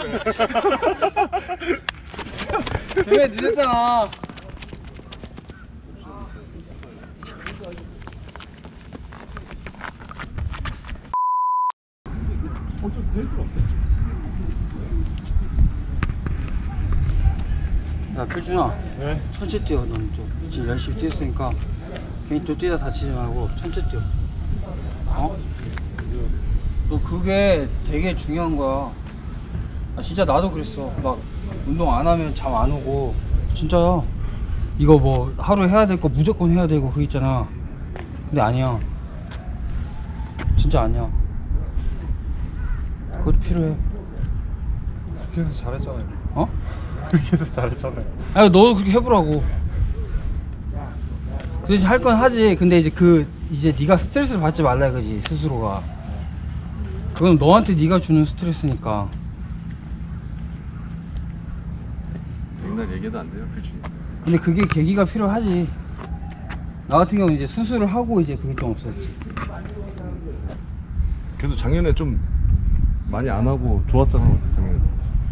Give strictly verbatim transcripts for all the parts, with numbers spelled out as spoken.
왜 늦었잖아. 야 필준아, 네? 천천히 뛰어. 넌 좀 지금 열심히 뛰었으니까 괜히 또 뛰다 다치지 말고 천천히 뛰어. 어? 너 그게 되게 중요한 거야. 아 진짜 나도 그랬어. 막 운동 안 하면 잠 안 오고. 진짜야. 이거 뭐 하루 해야 될 거 무조건 해야 되고 그거 있잖아. 근데 아니야. 진짜 아니야. 그것도 필요해. 그렇게 해서 잘했잖아요. 어? 그렇게 해서 잘했잖아요. 아니 너도 그렇게 해보라고. 그 대신 할 건 하지. 근데 이제 그 이제 네가 스트레스를 받지 말라 이거지 스스로가. 그건 너한테 네가 주는 스트레스니까. 옛날 얘기도 안 돼요, 필준이. 근데 그게 계기가 필요하지. 나 같은 경우는 이제 수술을 하고 이제 그게 좀 없었지. 그래도 작년에 좀 많이 안 하고 좋았다는 것 같아, 작년에.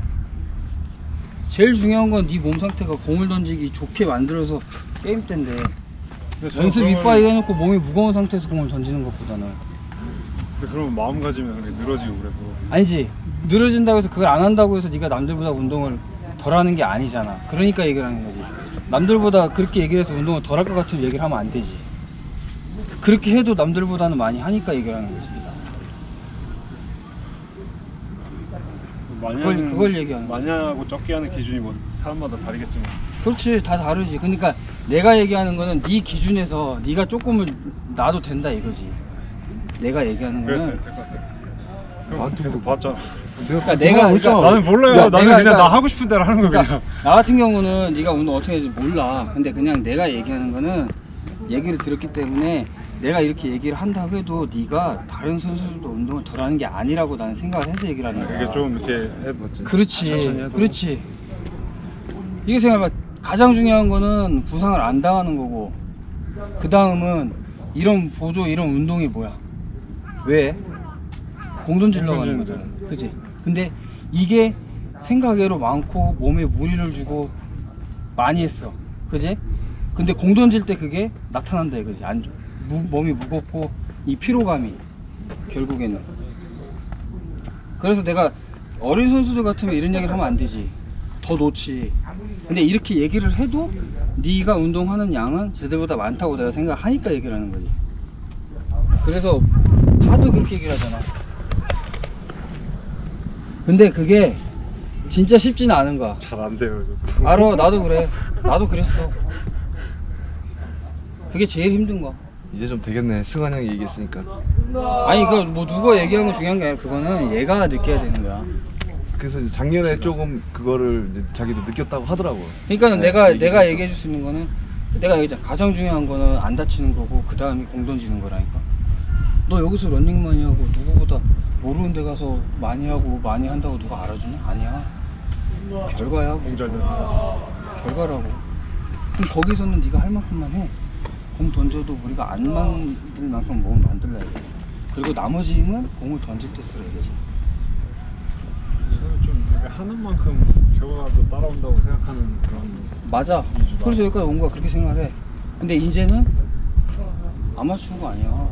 제일 중요한 건 네 몸 상태가 공을 던지기 좋게 만들어서 게임 때인데 연습 이빠이 해놓고 몸이 무거운 상태에서 공을 던지는 것보다는. 근데 그러면 마음가짐이 늘어지고 그래서. 아니지. 늘어진다고 해서 그걸 안 한다고 해서 네가 남들보다 운동을 덜 하는 게 아니잖아. 그러니까 얘기를 하는 거지. 남들보다 그렇게 얘기를 해서 운동을 덜 할 것 같은 얘기를 하면 안 되지. 그렇게 해도 남들보다는 많이 하니까 얘기를 하는 거지. 많이 그걸, 하는, 그걸 얘기하는 많이 하고 적게 하는 기준이 뭐 사람마다 다르겠지만. 그렇지. 다 다르지. 그러니까 내가 얘기하는 거는 네 기준에서 네가 조금을 놔도 된다 이거지. 내가 얘기하는 그래, 거는 될 것 같아. 그럼 계속 봤잖아. 그러니까 내가 그러니까 나는 몰라요. 야, 나는 내가, 그냥 그러니까, 나 하고 싶은 대로 하는 거 그냥. 그러니까 나 같은 경우는 네가 운동 어떻게 하는지 몰라. 근데 그냥 내가 얘기하는 거는 얘기를 들었기 때문에 내가 이렇게 얘기를 한다고 해도 네가 다른 선수들도 운동을 덜 하는 게 아니라고 나는 생각을 해서 얘기를 하는 거야. 이게 좀 이렇게 해봤지. 그렇지. 그렇지. 이게 생각해봐. 가장 중요한 거는 부상을 안 당하는 거고, 그 다음은 이런 보조 이런 운동이 뭐야? 왜? 공 던지려고 하는 거잖아. 그치? 근데 이게 생각외로 많고 몸에 무리를 주고 많이 했어. 그지? 근데 공 던질 때 그게 나타난다 이거지. 안, 무, 몸이 무겁고 이 피로감이 결국에는. 그래서 내가 어린 선수들 같으면 이런 얘기를 하면 안 되지. 더 놓지. 근데 이렇게 얘기를 해도 네가 운동하는 양은 쟤들보다 많다고 내가 생각하니까 얘기를 하는 거지. 그래서 다들 그렇게 얘기를 하잖아. 근데 그게 진짜 쉽지는 않은 거야. 잘 안 돼요. 저도. 알아. 나도 그래. 나도 그랬어. 그게 제일 힘든 거. 이제 좀 되겠네. 승환 형이 얘기했으니까. 아니 그 뭐 누가 얘기하는 거 중요한 게 아니라 그거는 얘가 느껴야 되는 거야. 그래서 이제 작년에 조금 그거를 이제 자기도 느꼈다고 하더라고. 그러니까는 네, 내가 얘기 내가 좀. 얘기해 줄 수 있는 거는 내가 얘기했잖아. 가장 중요한 거는 안 다치는 거고 그 다음이 공 던지는 거라니까. 너 여기서 런닝 많이 하고 누구보다 모르는 데 가서 많이 하고 많이 한다고 누가 알아주냐? 아니야. 결과야. 공잘 되는. 결과라고. 그럼 거기서는 네가 할 만큼만 해. 공 던져도 우리가 안 만들 만큼 몸을 만들어야 돼. 그리고 나머지 힘은 공을 던질 때 쓰어야 되지. 저는 좀 되게 하는 만큼 결과도 따라온다고 생각하는 그런. 맞아. 그래서 여기까지 온 거야. 그렇게 생각해. 근데 이제는 아마추어가 아니야.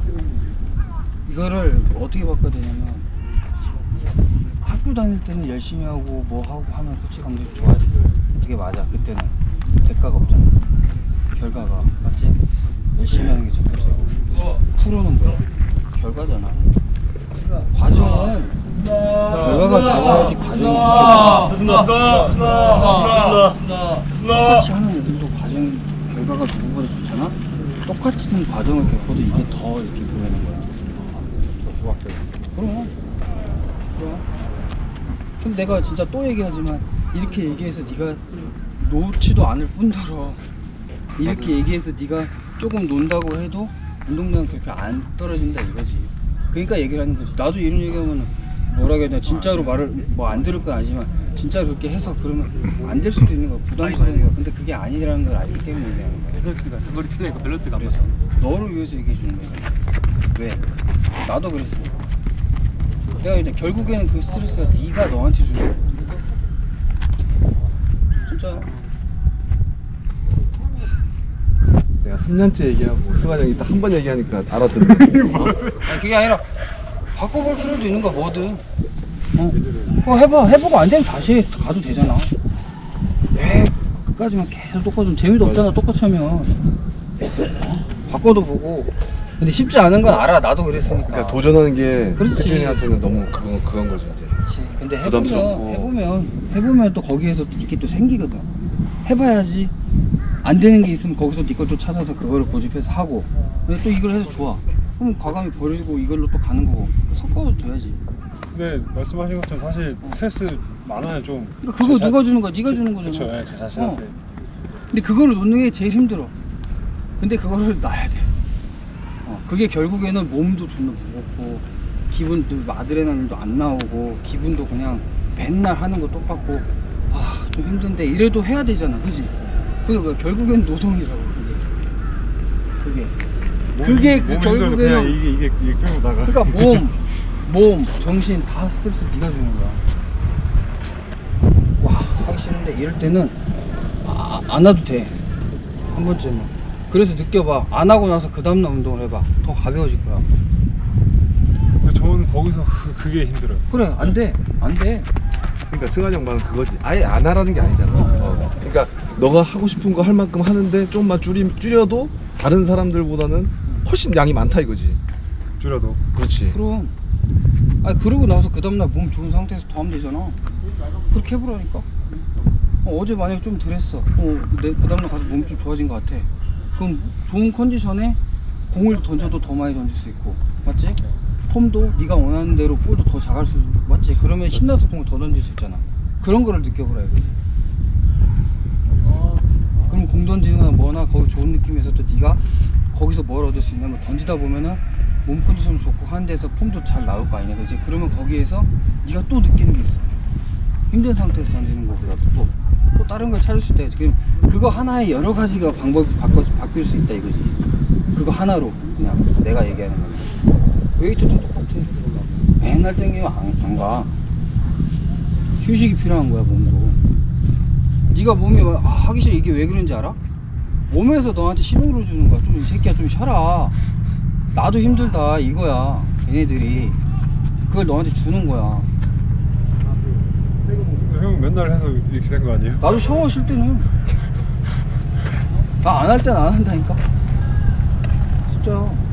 이거를 어떻게 바꿔야 되냐면 학교 다닐 때는 열심히 하고 뭐 하고 하면 코치 감독이 좋아지. 그게 맞아. 그때는 대가가 없잖아. 결과가 맞지? 열심히 하는 게 첫 번째고 프로는 뭐야? 결과잖아. 과정은 결과가 좋아야지 과정이 좋겠다. 똑같이 하는 애들도 과정 결과가 누구보다 좋잖아. 똑같은 과정을 겪어도 이게 더 이렇게 보이는 거야. 그럼 그럼 근데 내가 진짜 또 얘기하지만 이렇게 얘기해서 네가 놓지도 않을 뿐더러 이렇게 얘기해서 네가 조금 논다고 해도 운동량은 그렇게 안 떨어진다 이거지. 그러니까 얘기를 하는 거지. 나도 이런 얘기하면 뭐라 해야 되나 진짜로 말을 뭐 안 들을 건 아니지만 진짜로 그렇게 해서 그러면 안 될 수도 있는 거야. 부담스러운 거야. 근데 그게 아니라는 걸 알기 때문에 얘기하는 거야. 밸런스가 그거를 틀리니까 밸런스가 안 그래서 맞아. 너를 위해서 얘기해 주는 거야. 왜? 나도 그랬어. 내가 이제 결국에는 그 스트레스가 네가 너한테 주는 거야. 진짜. 내가 삼 년째 얘기하고 승환 형이 딱 한 번 얘기하니까 알아듣네. 아니 그게 아니라 바꿔볼 필요도 있는 거야 뭐든. 어 그거 해봐. 해보고 안 되면 다시 가도 되잖아. 왜 끝까지만 계속 똑같으면 재미도 없잖아. 똑같이 하면. 어? 바꿔도 보고. 근데 쉽지 않은 건 알아. 나도 그랬으니까. 그러니까 도전하는 게 그렇지. 혜준이한테는 너무 그건, 그건 거지 이제. 그렇지. 근데 해보면 부담스럽고. 해보면 해보면 또 거기에서 또 이게 또 생기거든. 해봐야지. 안 되는 게 있으면 거기서 네 걸 또 찾아서 그거를 고집해서 하고. 근데 또 이걸 해서 좋아. 그럼 과감히 버리고 이걸로 또 가는 거고. 섞어서 줘야지. 근데 말씀하신 것처럼 사실 스트레스 많아요 좀. 그러니까 그거 제 누가 주는 거야? 네가 주는 거잖아. 그쵸, 예, 제 자신한테. 어. 근데 그거를 놓는 게 제일 힘들어. 근데 그거를 놔야 돼. 어, 그게 결국에는 몸도 존나 무겁고 기분도 아드레날린도 안 나오고 기분도 그냥 맨날 하는 거 똑같고 아 좀 힘든데 이래도 해야 되잖아, 그지? 그게 뭐야? 결국엔 노동이라고 그게. 그게 그게 그 몸 힘들어도 그냥 결국에는 이게 이게 이게 끌고 나가. 그러니까 몸, 몸, 정신 다 스트레스 네가 주는 거야. 와 하기 싫은데 이럴 때는 아, 안 와도 돼. 한 번쯤은. 그래서 느껴봐. 안 하고 나서 그 다음날 운동을 해봐. 더 가벼워질 거야. 근데 저는 거기서 그, 그게 힘들어요. 그래 안 돼. 안 돼. 그러니까 승환 형 말은 그거지. 아예 안 하라는 게 아니잖아. 어. 그러니까 너가 하고 싶은 거 할 만큼 하는데 좀만 줄이, 줄여도 다른 사람들보다는 훨씬 양이 많다 이거지. 줄여도. 그렇지. 그럼. 아니 그러고 나서 그 다음날 몸 좋은 상태에서 더 하면 되잖아. 그렇게 해보라니까. 어, 어제 만약에 좀 덜했어. 어, 내, 그 다음날 가서 몸이 좀 좋아진 것 같아. 그럼 좋은 컨디션에 공을 던져도 더 많이 던질 수 있고, 맞지? 폼도 네가 원하는 대로 볼도 더 작을 수 있고, 맞지? 그러면 신나서 공을 더 던질 수 있잖아. 그런 거를 느껴보라 이거지. 그럼 공 던지는 거나 뭐나 거기 좋은 느낌에서 또 네가 거기서 뭘 얻을 수 있냐면 던지다 보면은 몸 컨디션 좋고 하는 데서 폼도 잘 나올 거 아니냐, 그지? 그러면 거기에서 네가 또 느끼는 게 있어. 힘든 상태에서 던지는 거보다도 또, 또 다른 걸 찾을 수 있다. 지금 그거 하나에 여러 가지가 방법이 바꿔, 바뀔 수 있다 이거지. 그거 하나로 그냥 내가 얘기하는 거야. 웨이트도 똑같아. 맨날 땡기면 안, 안 가. 휴식이 필요한 거야 몸도. 네가 몸이 아, 하기 싫어 이게 왜 그런지 알아? 몸에서 너한테 신호를 주는 거야. 좀 이 새끼야 좀 쉬어라. 나도 힘들다 이거야. 얘네들이 그걸 너한테 주는 거야. 형 맨날 해서 이렇게 된 거 아니에요? 나도 샤워 쉴 때는 나 안 할 때는 안 한다니까. 진짜.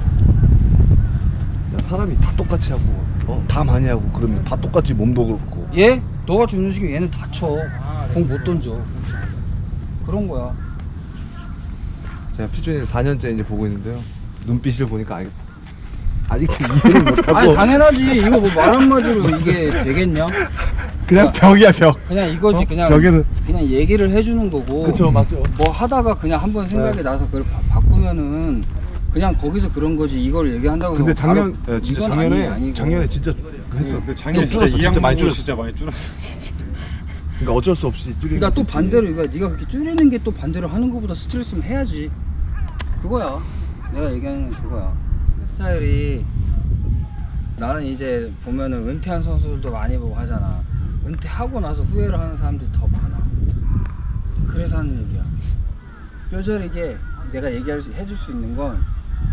야, 사람이 다 똑같이 하고 어? 다 많이 하고 그러면 다 똑같이 몸도 그렇고. 얘? 너가 주는 식이 얘는 다쳐. 공 못 던져. 그런 거야. 제가 피준이를 사 년째 이제 보고 있는데요. 눈빛을 보니까 알, 아직도 이해를 못하고. 아니 당연하지. 이거 뭐 말 한마디로 이게 되겠냐? 그냥 벽이야 벽. 그냥 이거지. 어? 그냥 벽에는. 그냥 얘기를 해주는 거고. 그쵸, 맞죠. 뭐 하다가 그냥 한번 생각이 네. 나서 그걸 바, 바꾸면은 그냥 거기서 그런 거지. 이걸 얘기한다고 근데 해서 바로 작년 예, 진짜 이건 작년에 아니, 아니고. 작년에 진짜 했어. 근데 작년 좀 진짜 줄었어, 이 진짜 많이 양분으로 줄었어. 진짜 많이 줄었어 진짜. 그러니까 어쩔 수 없이 줄이는. 그러니까 또 거지. 반대로 이거 네가 그렇게 줄이는 게 또 반대로 하는 것보다 스트레스면 해야지. 그거야. 내가 얘기하는 건 그거야. 스타일이 나는 이제 보면은 은퇴한 선수들도 많이 보고 하잖아. 은퇴하고 나서 후회를 하는 사람들이 더 많아. 그래서 하는 얘기야. 뼈저리게 내가 얘기할 수, 해줄 수 있는 건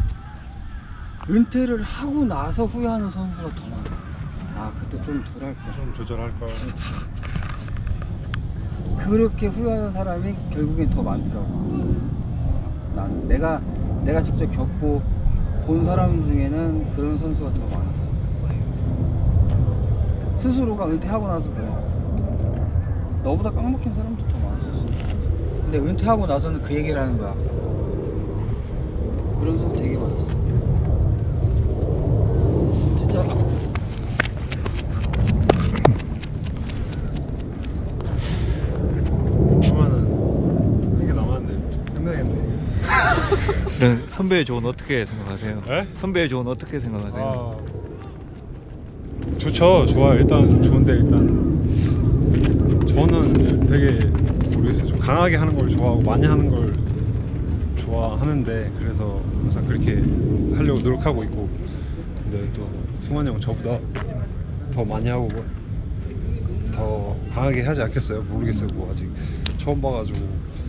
은퇴를 하고 나서 후회하는 선수가 더 많아. 아 그때 좀 덜 할 거야. 좀 조절할 걸. 그렇게 후회하는 사람이 결국엔 더 많더라고. 난 내가 내가 직접 겪고 본 사람 중에는 그런 선수가 더 많았어. 스스로가 은퇴하고 나서 그래. 너보다 깡먹힌 사람도 더 많았었어. 근데 은퇴하고 나서는 그 얘기를 하는 거야. 그런 선수 되게 많았어. 진짜. 그러면은 이게 남았네. 끝나겠네. 네, 선배의 조언 어떻게 생각하세요? 네? 선배의 조언 어떻게 생각하세요? 아 좋죠. 좋아요. 일단 좋은데 일단 저는 되게 모르겠어요. 좀 강하게 하는 걸 좋아하고 많이 하는 걸 좋아하는데 그래서 항상 그렇게 하려고 노력하고 있고 근데 또 승환이 형 저보다 더 많이 하고 뭐 더 강하게 하지 않겠어요? 모르겠어요. 뭐 아직 처음 봐가지고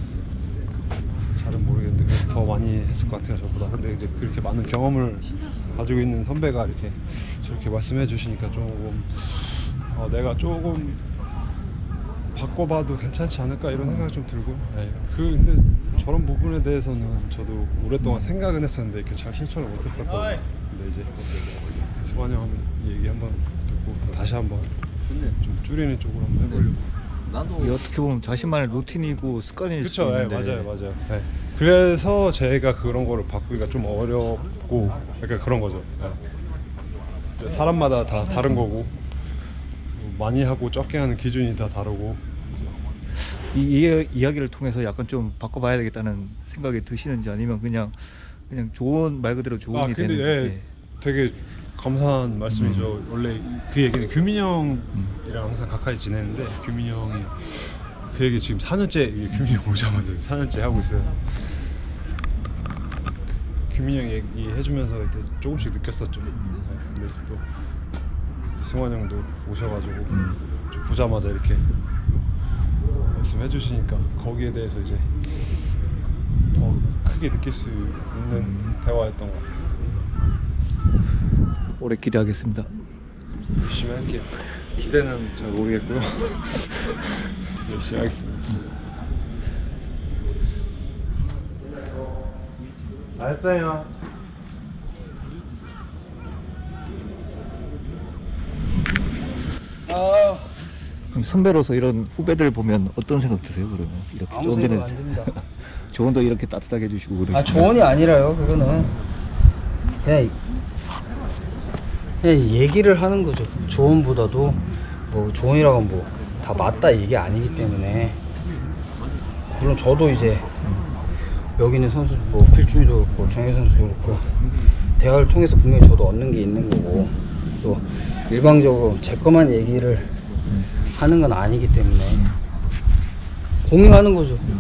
잘은 모르겠는데 그래도 더 많이 했을 것 같아요, 저보다. 근데 이제 그렇게 많은 경험을 가지고 있는 선배가 이렇게 저렇게 말씀해 주시니까 조금 어, 내가 조금 바꿔봐도 괜찮지 않을까 이런 생각이 좀 들고. 네. 그 근데 저런 부분에 대해서는 저도 오랫동안 생각은 했었는데 이렇게 잘 실천을 못했었거든요. 근데 이제 승환이 형 얘기 한번 듣고 다시 한번 좀 줄이는 쪽으로 한번 해보려고. 이게 어떻게 보면 자신만의 루틴이고 습관일 그쵸, 수도 예, 있는데 맞아요, 맞아요. 예. 그래서 제가 그런 거를 바꾸기가 좀 어렵고, 약간 그런 거죠. 예. 사람마다 다 다른 거고, 많이 하고 적게 하는 기준이 다 다르고. 이, 이 이야기를 통해서 약간 좀 바꿔봐야 되겠다는 생각이 드시는지 아니면 그냥 그냥 좋은 말 그대로 조언이 아, 근데 되는지. 예, 예. 되게 감사한 말씀이죠. 원래 그 얘기는 규민이 형이랑 항상 가까이 지내는데, 규민이 형이 그 얘기 지금 사 년째, 이게 규민이 형 오자마자 사 년째 하고 있어요. 규민이 형 얘기 해주면서 이제 조금씩 느꼈었죠. 네, 근데 또 승환 형도 오셔가지고 좀 보자마자 이렇게 말씀해 주시니까 거기에 대해서 이제 더 크게 느낄 수 있는 대화였던 것 같아요. 오래 기대하겠습니다. 열심히 할게요. 기대는 잘 모르겠고요. 열심히 하겠습니다. 알았어요. 아, 그럼 선배로서 이런 후배들 보면 어떤 생각 드세요? 그러면 이렇게 아무 생각 조언들은 안 듭니다. 조언도 이렇게 따뜻하게 해주시고 그러시면. 아, 조언이 아니라요. 그거는 그냥 그냥 얘기를 하는 거죠. 조언보다도 뭐 조언이라고 뭐 다 맞다 이게 아니기 때문에. 물론 저도 이제 여기 있는 선수 뭐 필준이도 그렇고 정혜 선수도 그렇고 대화를 통해서 분명히 저도 얻는 게 있는 거고, 또 일방적으로 제 것만 얘기를 하는 건 아니기 때문에 공유하는 거죠.